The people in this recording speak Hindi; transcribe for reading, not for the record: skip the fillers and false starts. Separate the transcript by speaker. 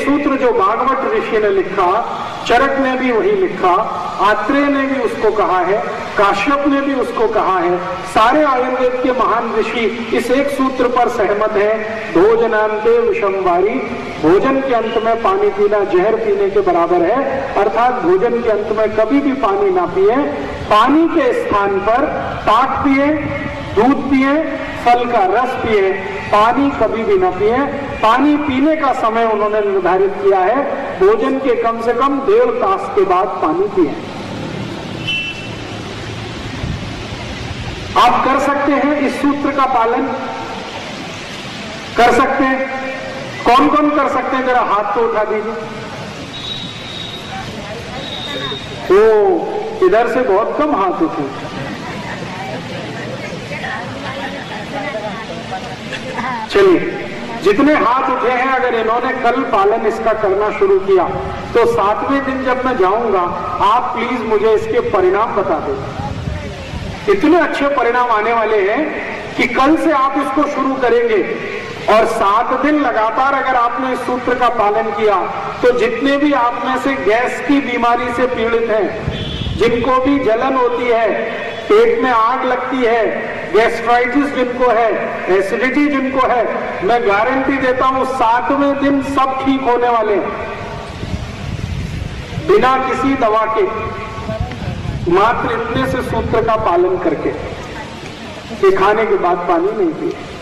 Speaker 1: सूत्र जो भागवत ऋषि ने लिखा, चरक ने भी वही लिखा, आत्रेय ने भी उसको कहा है, काश्यप ने भी उसको कहा है, सारे आयुर्वेद के महान ऋषि इस एक सूत्र पर सहमत हैं, भोजनांते विषमवारी, भोजन के अंत में पानी पीना जहर पीने के बराबर है। अर्थात भोजन के अंत में कभी भी पानी ना पिए, पानी के स्थान पर ताक पिए, दूध पिए, फल का रस पिए, पानी कभी भी ना पिए। पानी पीने का समय उन्होंने निर्धारित किया है, भोजन के कम से कम 1.5 तास के बाद पानी पिए। आप कर सकते हैं इस सूत्र का पालन? कर सकते हैं? कौन कौन कर सकते हैं? जरा हाथ तो उठा दीजिए। ओ, इधर से बहुत कम हाथ उठे। चलिए, जितने हाथ उठे हैं, अगर इन्होंने कल पालन इसका करना शुरू किया तो 7वें दिन जब मैं जाऊंगा, आप प्लीज मुझे इसके परिणाम बता दें। इतने अच्छे परिणाम आने वाले हैं कि कल से आप इसको शुरू करेंगे और 7 दिन लगातार अगर आपने इस सूत्र का पालन किया तो जितने भी आप में से गैस की बीमारी से पीड़ित हैं, जिनको भी जलन होती है, पेट में आग लगती है, गैस्ट्राइटिस जिनको है, एसिडिटी जिनको है, मैं गारंटी देता हूं 7वें दिन सब ठीक होने वाले हैं, बिना किसी दवा के, मात्र इतने से सूत्र का पालन करके। ये खाने के बाद पानी नहीं पिए।